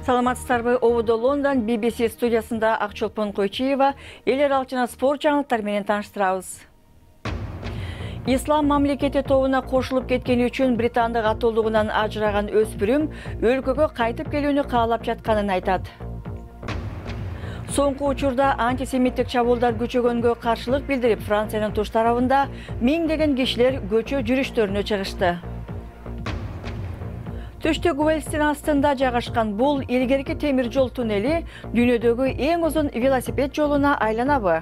Саламатсыздарбы, Овудо Лондон BBC студиясында Акчолпон Койчиева элер алчына спорт жаңылыктар менен тааныштырабыз. Ислам мамлекети тобуна кошулуп кеткени үчүн британдык атолдугунан ажыраган өспүрүм өлкөгө кайтып келүүнү каалап жатканын айтат. Соңку учурда антисемиттик чабуулдар күчөгөнгө каршылык билдирип, Франциянын туш тарабында миңдеген кишилер көчө жүрүштөрүнө чыгышты. Түштүк Уэльстин астында жайгашкан бул илгерки темир жол туннели дүйнөдөгү эң узун велосипед жолуна айланабы?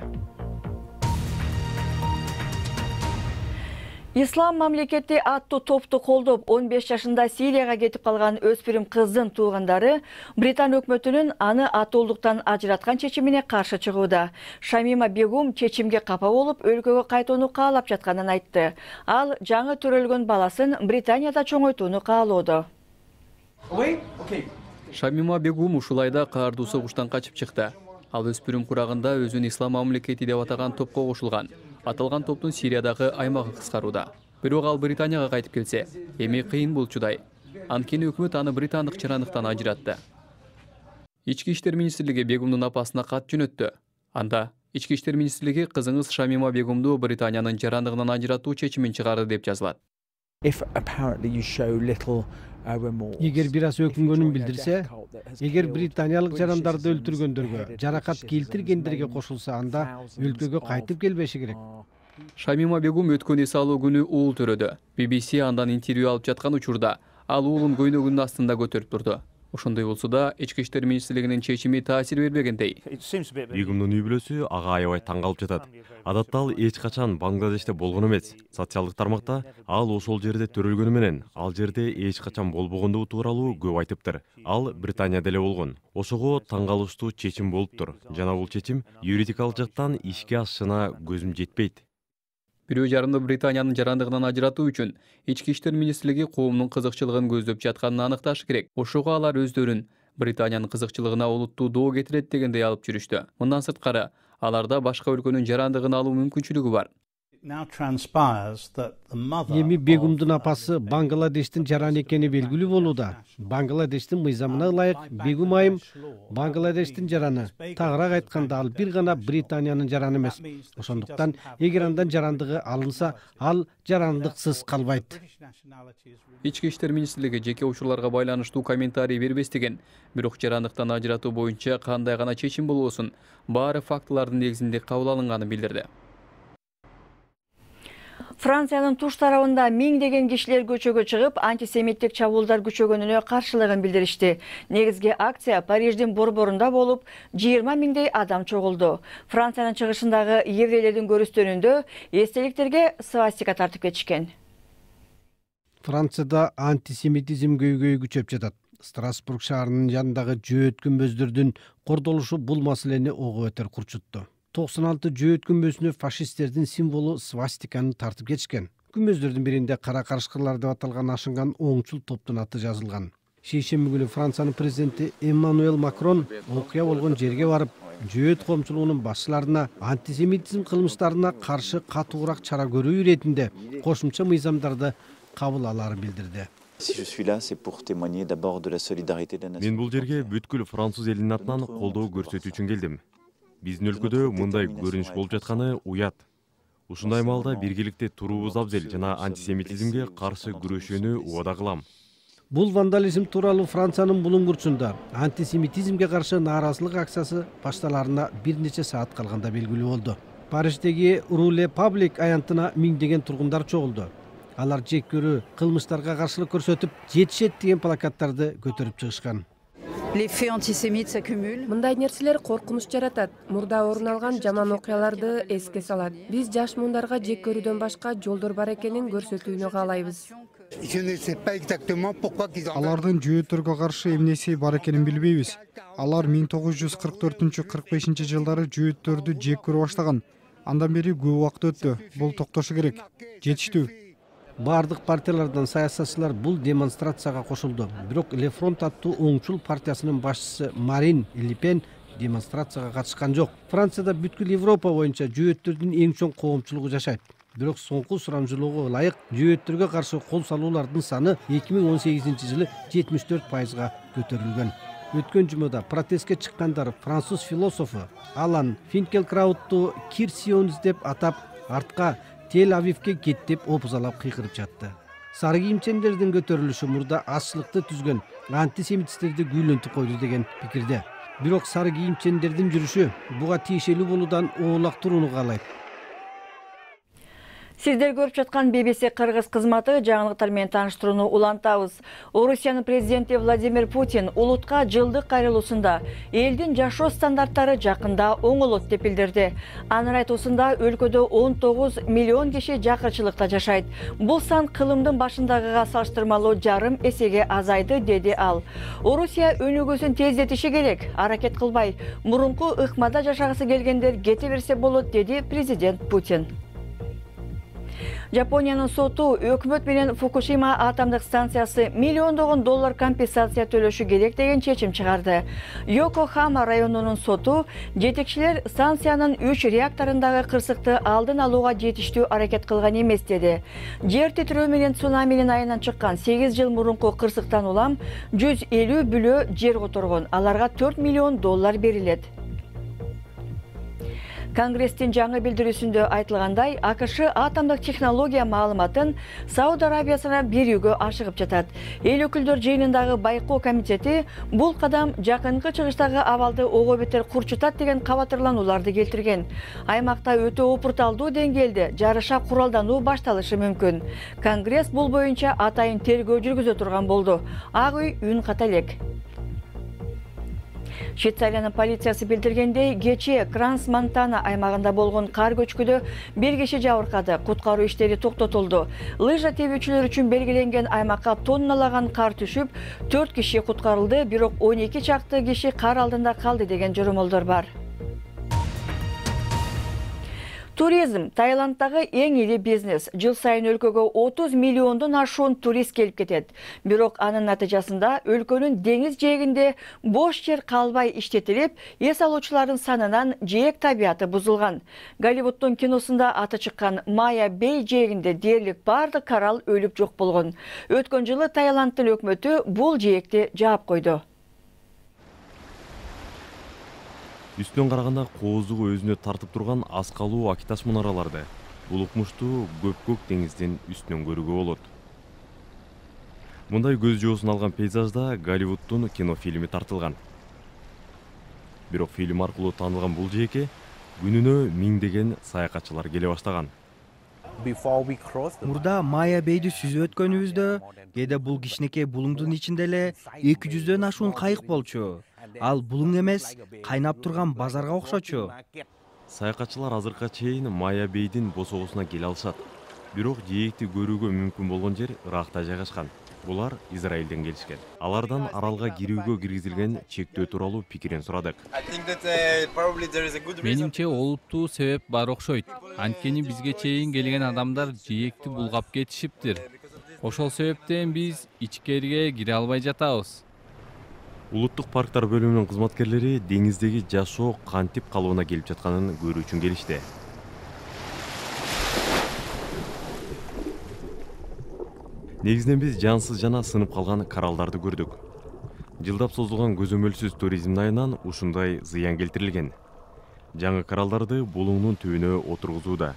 Ислам мамлекети аттуу топту колдоп 15 жашында Сирияга кетип калган өспүрүм кыздын туугандары Британ өкмөтүнүн аны атолдуктан ажыраткан чечимине каршы чыгууда. Шамима Бегум чечимге капа болуп, өлкөгө кайтууну каалап жатканын айтты. Ал жаңы төрөлгөн баласын Британияда чоңойтууну каалоодо. Шамима Бегум ушулайда каардуу согуштан качып чыкты. Ал өспүрүм курагында өзүн Ислам мамлекети деп атаган топко кошулган. Аталган топтун Сириядагы аймагы кыскарууда. Бирок ал Британияга кайтып келсе, эми кыйын болчудай. Анткени өкмөт аны британдык чыраныктан ажыратты. Ички иштер министрлиги Бегумдун апасына кат жөнөттү. Анда Ички иштер министрлиги кызыңыз Шамима Бегумду Британиянын жарандыгынан ажыратуу чечимин чыгарды деп жазылат. Эгер бир аз өкүнгөнүн билдирсе, эгер британиялык жарандарды өлтүргөндөргө, жаракат келтиргендерге кошулса, анда өлкөгө кайтып келбеши керек. Шамима Бегум өткөн эс алуу күнү уулу төрөдү. BBC андан интервью алып жаткан учурда ал уулун көйнөгүнүн астында көтөрүп турду. Ошондой болсо да, Ички иштер министрлигинин чечими таасир бербегендей. Бегумдун үй бүлөсү ага аябай таң калып жатат. Адатта ал эч качан Бангладеште болгон эмес. Социалдык тармакта ал ошол жерде төрөлгөнү менен, ал жерде эч качан болбогондугу тууралуу көп айтыптыр. Ал Британияда эле болгон. Ошого таң калыштуу чечим болуптур. Жана бул чечим юридикалык жактан ишке ашышына көзүм жетпейт. Бирөө жарымды Британиянын жарандыгынан ажыратуу үчүн Ички иштер министрлиги коомдун кызыкчылыгын көздөп жатканын аныкташы керек. Ошого алар өздөрүн Британиянын кызыкчылыгына олуттуу доо кетирет дегендей алып жүрүштү. Мындан сырткары, аларда башка өлкөнүн жарандыгын алуу мүмкүнчүлүгү бар. Эми Бегумдун апасы Бангладештин жараны экени белгилүү болууда. Бангладештин мыйзамына ылайык Бегум айым Бангладештин жараны. Тагыраак айтканда, ал бир гана Британиянын жараны эмес. Ошондуктан, эгер андан жарандыгы алынса, ал жарандыксыз калбайт. Ички иштер министрлиги жеке учурларга байланыштуу комментарий бербестеген, бирок жарандыктан ажыратуу боюнча кандай гана чечим болбосун, баары фактылардын негизинде кабыл алынганын билдирди. Франциянын туш тарабында миңдеген кишилер көчөгө чыгып, антисемиттик чабуулдар күчөгөнүнө каршылыгын билдиришти. Негизги акция Париждин борборунда болуп, 20 миңдей адам чогулду. Франциянын чыгышындагы еврейлердин көрүстөрүндө эстеликтерге свастика тартып кетишкен. Францияда антисемитизм көйгөйү күчөп жатат. Страсбург шаарынын жанындагы жөөт күмбөздөрдүн кордолушу бул маселени ого бетер курчутту. 96 жөөт күмбөзүнө фашисттердин символу свастиканы тартып кетишкен. Күмбөздөрдүн биринде кара карышкырлар деп аталган ашынган оңчул топтун аты жазылган. Шейшемби күнү Франциянын президенти Эммануэл Макрон окуя болгон жерге барып, жөөт коомчулугунун башчыларына антисемитизм кылмыштарына каршы катуураак чара көрүү иретинде кошумча мыйзамдарды кабыл алаарын билдирди. Мен бул жерге бүткүл француз элинин атынан колдоо көрсөтүү үчүн келдим. Биздин өлкөдө мындай көрүнүш болуп жатканы уят. Ушундай маалда биргеликте туруубуз абзел жана антисемитизмге каршы күрөшүүнү убада кылам. Бул вандализм тууралуу Франциянын булуңгурчунда антисемитизмге каршы нааразылык акциясы башталарына бир нече саат калганда белгилүү болду. Париждеги Руле Паблик аянтына миңдеген тургундар чогулду. Алар жек көрүү кылмыштарга каршылык көрсөтүп, жетишет деген плакаттарды көтөрүп чыгышкан. Мындай нерселер коркунуч жаратат. Мурда орун алган жаман окуяларды эске салат. Биз жаш муундарга жек көрүүдөн башка жолдор бар экенин көрсөтүүнү каалайбыз. Алардын жөөттөргө каршы эмнеси бар экенин билбейбиз. Алар 1944-45 жылдары жөөттөрдү жек көрө баштаган. Андан бери көп убакыт өттү. Бул токтошу керек. Жетиштүү. Бардык партиялардан саясатчылар бул демонстрацияга кошулду. Бирок Ле Фронт аттуу оңчул партиясынын башчысы Марин Ле Пен демонстрацияга катышкан жок. Францияда бүткүл Европа боюнча жөөттөрдүн эң чоң коомчулугу жашайт. Бирок соңку сурамжылоого ылайык жөөттөргө каршы кол салуулардын саны 2018 жылы 74%га көтөрүлгөн. Өткөн жумада протестке чыккандар француз философу Алан Финкелкраудту кирсионист деп атап, артка Тель-Авивге кет деп опузалап кыйкырып жатты. Сары кийимчендердин көтөрүлүшү мурда азчылыкты түзгөн антисемиттерди күйлөнтүп койду деген пикирде. Бирок сары кийимчендердин жүрүшү буга тиешелүү болуудан оолак турууну каалайт. Сиздер көрүп жаткан BBC кыргыз кызматы жаңылыктар менен тааныштырууну улантабыз. Орусиянын президенти Владимир Путин улутка жылдык кайрылуусунда элдин жашоо стандарттары жакында оңолот деп билдирди. Анын айтуусунда өлкөдө 19 миллион киши жакырчылыкта жашайт. Бул сан кылымдын башындагыга салыштырмалуу жарым эсеге азайды, деди ал. Орусия өнүгүүсүн тездетиши керек. Аракет кылбай, мурунку ыкмада жашагысы келгендер кете берсе болот, деди президент Путин. Жапониянын соту өкмөт менен Фукушима атомдук станциясы миллиондогон доллар компенсация төлөшү керек деген чечим чыгарды. Йокохама районунун соту жетекчилер станциянын 3 реакторундагы кырсыкты алдын алууга жетиштүү аракет кылган эмес, деди. Жер титирөө менен цунаминин айынан чыккан 8 жыл мурунку кырсыктан улам 150 бүлө жер которгон. Аларга 4 миллион доллар берилет. Конгресстин жаңы билдирүүсүндө айтылгандай, АКШ атомдук технология маалыматын Сауд Арабиясына берүүгө ашыгып жатат. Эл өкүлдөр жыйынындагы байкоо комитети бул кадам жакынкы чыгыштагы абалды ого бетер курчутат деген кабатырланууларды келтирген. Аймакта өтө опурталдуу деңгээлде жарыша куралдануу башталышы мүмкүн. Конгресс бул боюнча атайын тергөө жүргүзө турган болду. Ак үй үн ката элек. Швейцариянын полициясы билдиргендей, кечээ Кранс-Монтана аймагында болгон кар көчкүдө бир киши жабыркады. Куткаруу иштери токтотулду. Лыжа тебүүчүлөр үчүн белгиленген аймакка тонналаган кар түшүп, 4 киши куткарылды, бирок 12 чакты киши кар алдында калды деген жормолдор бар. Туризм Таиландтагы эң ири бизнес. Жыл сайын өлкөгө 30 миллиондон ашуун турист келип кетет. Бирок анын натыйжасында өлкөнүн деңиз жээгинде бош жер калбай иштетилип, эс алуучулардын санынан жээк табияты бузулган. Голливуддун киносунда аты чыккан Майя Бей жээгинде дээрлик бардык карал өлүп жок болгон. Өткөн жылы Таиландтын өкмөтү бул жээкти жаап койду. Үстүнөн караганда кооздугу өзүнө тартып турган аскалуу Акиташ мунараларды улукмуштуу көк деңиздин үстүнөн көрүүгө болот. Мындай көз жоосун алган пейзажда Голливуддун кинофильми тартылган. Бирок фильм аркылуу таанылган бул жээкке күнүнө миңдеген саякатчылар келе баштаган. Мурда Майя Бейди сүзүп өткөнүбүздө, кээде бул кичинекей булуңдун ичинде эле 200дөн ашуун кайык болчу. Ал булуң эмес, кайнап турган базарга окшочу. Саякатчылар азыркыга чейин Майя Бейдин босогосуна келе алышат. Бирок жээкти көрүүгө мүмкүн болгон жер Иракта жайгашкан. Булар Израилден келишкен. Алардан аралга кирүүгө киргизилген чектөө тууралуу пикирин сурадык. Менимче олуттуу себеп бар окшойт. Анткени бизге чейин келген адамдар жээкти булгап кетишиптир. Ошол себептен биз ичкериге кире албай жатабыз. Улуттук парктар бөлүмүнүн кызматкерлери деңиздеги жашоо кантип калыбына келип жатканын көрүү үчүн келишти. Негизинен биз жансыз жана сынып калган коралдарды көрдүк. Жылдап созулган көзөмөлсүз туризмдин айынан ушундай зыян келтирилген. Жаңы коралдарды булуңдун түбүнө отургузууда.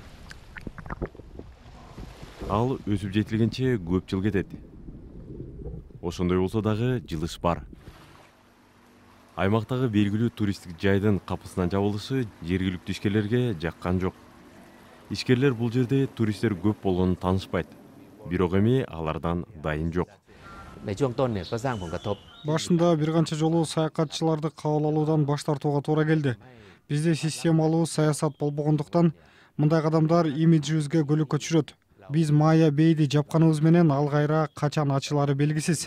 Ал өсүп жетилгенче көп жыл кетет. Ошондой болсо дагы жылыш бар. Аймактагы белгилүү туристтик жайдын капысынан жабылышы жергиликтүү ишкерлерге жаккан жок. Ишкерлер бул жерде туристтер көп болгонун таанышпайт. Бирок эми алардан дайын жок. Башында бир канча жолу саякатчыларды кабыл алуудан баш тартууга туура келди. Бизде системалуу саясат болбогондуктан мындай кадамдар имиджибизге көлөкө түшүрөт. Биз Майя Бейди жапканыбыз менен ал кайра качан ачылары белгисиз.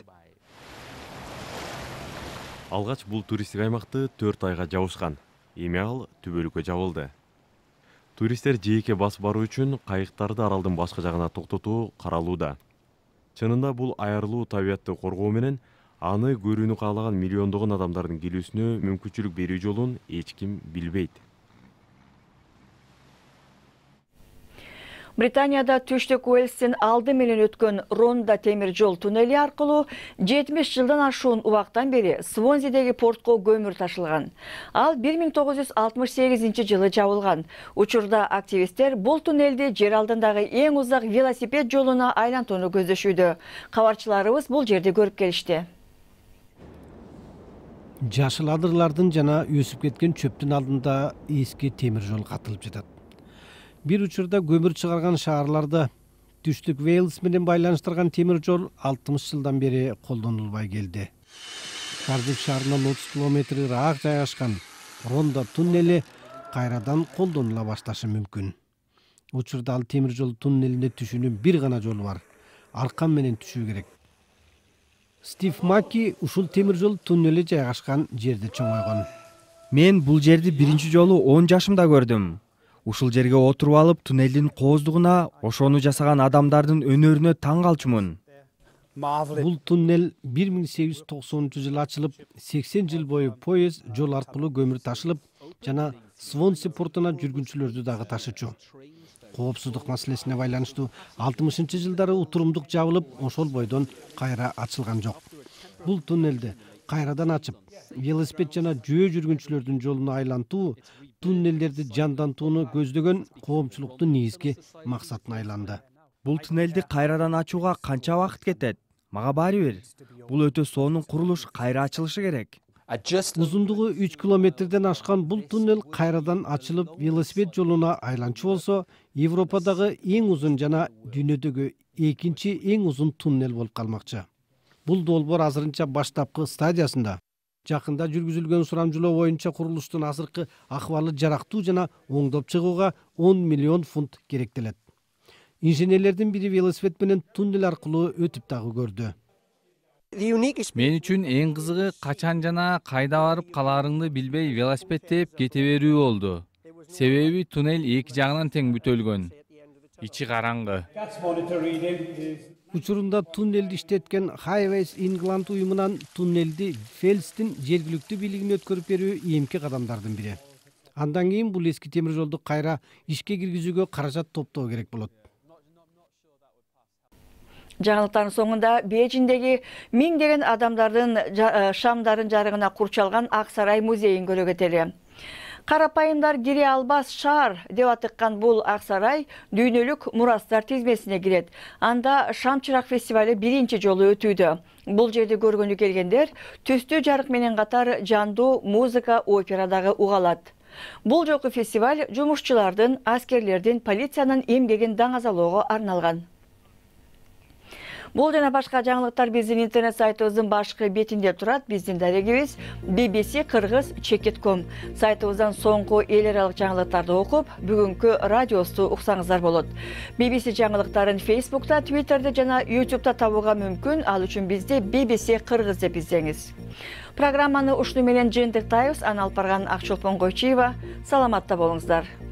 Алгач бул туристтик аймакты 4 айга жабышкан. Эми ал түбөлүккө жабылды. Туристтер жээкке басып баруу үчүн кайыктарды аралдын башка жагына токтотуу каралууда. Чынында бул айырылуу табиятты коргоо менен аны көрүүнү каалаган миллиондогон адамдардын келүүсүнө мүмкүнчүлүк берүү жолун эч ким билбейт. Британияда түштүк Уэльстин алды менен өткөн Ронда темир жол туннели аркылуу 70 жылдан ашуун убактан бери Свонзидеги портко көмүр ташылган. Ал 1968 жылы жабылган. Учурда активисттер бул туннелди жер алдындагы эң узак велосипед жолуна айлантууну көздөшүүдө. Кабарчыларыбыз бул жерди көрүп келишти. Жашыл адырлардын жана өсүп кеткен чөптүн алдында эски темир жол катылып жатат. Бир учурда көмүр чыгарган шаарларды түштүк Вейлс менен байланыштырган темир жол 60 жылдан бери колдонулбай келди. Кардиф шаарынан 30 километр ыраак жайгашкан Ронда туннели кайрадан колдонула башташы мүмкүн. Учурда ал темир жол туннелине түшүүнүн бир гана жолу бар. Аркан менен түшүү керек. Стив Маки ушул темир жол туннели жайгашкан жерде чоңойгон. Мен бул жерди биринчи жолу 10 жашымда көрдүм. Ушул жерге отуруп алып туннелдин кооздугуна, ошону жасаган адамдардын өнөрүнө таң калчумун. Бул туннел 1890 жылы ачылып, 80 жыл бою поезд жол аркылуу көмүр ташылып, жана Свонси портуна жүргүнчүлөрдү дагы ташычу. Коопсуздук маселесине байланыштуу 60 жылдары утурумдук жабылып, ошол бойдон кайра ачылган жок. Бул туннелди кайрадан ачып, велосипед жана жөө жүргүнчүлөрдүн жолуну айлантуу, туннелдерди жандантууну көздөгөн коомчулуктун негизги максатына айланды. Бул туннелди кайрадан ачууга канча убакыт кетет? Мага баары бир. Бул өтө сонун курулуш, кайра ачылышы керек. Узундугу 3 километрден ашкан бул туннел кайрадан ачылып, велосипед жолуна айланчу болсо, Европадагы эң узун жана дүйнөдөгү экинчи эң узун туннел болуп калмакчы. Бул долбоор азырынча баштапкы стадиясында. Жакында жүргүзүлгөн сурамжылоо боюнча курулуштун азыркы акыбалы жарактуу жана оңдоп чыгууга 10 миллион фунт керектелет. Инженерлердин бири велосипед менен туннел аркылуу өтүп дагы көрдү. Мен үчүн эң кызыгы качан жана кайда барып калаарыңды билбей велосипед тээп кете берүү болду. Себеби туннел эки жагынан тең бүтөлгөн. Ичи караңгы. Учурунда туннелди иштеткен Highways England уюмунан туннелди Фелстин жергиликтүү бийлигине өткөрүп берүү ийимки кадамдардын бири. Андан кийин бул эски темир жолду кайра ишке киргизүүгө каражат топтоо керек болот. Жаңылыктардын соңунда Бейжиңдеги миңдеген адамдардын шамдарын жарыгына курчалган Ак сарай музейин көрө кетели. Карапайымдар кире албас шаар деп атыккан бул Ак сарай дүйнөлүк мурастар тизмесине кирет. Анда шам чырак фестивали биринчи жолу өтүүдө. Бул жерди көргөнү келгендер түстүү жарык менен катар жандуу музыка, опера дагы угалат. Бул жолку фестиваль жумушчулардын, аскерлердин, полициянын эмгегин даңазалоого арналган. Бул жана башка жаңылыктар биздин интернет сайтыбыздын башкы бетинде турат. Биздин дарегибиз bbc-kыргыз.com. Сайтыбыздан соңку эл аралык жаңылыктарды окуп, бүгүнкү радиосту уксаңыздар болот. BBC жаңылыктарын Facebook'та, Twitter'де жана YouTube'да табууга мүмкүн. Ал үчүн бизди BBC Кыргыз деп издеңиз. Программаны ушуну менен жыйынтыктайбыз. Аны алып барган Акчолпон Койчиева. Саламатта болуңуздар.